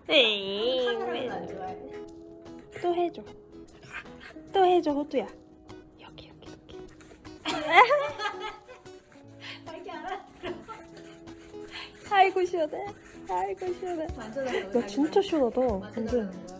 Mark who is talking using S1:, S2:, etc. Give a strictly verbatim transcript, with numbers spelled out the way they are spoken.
S1: 에이.
S2: 카메라는 안 좋아해.
S1: 또 해줘. 또 해줘, 호두야. 여기, 여기, 여기.
S2: 빨리 알아.
S1: 아이고, 시원해. 아이고, 시원해.
S2: 완전
S1: 야, 진짜 시원하다.
S2: 완전
S1: 근데.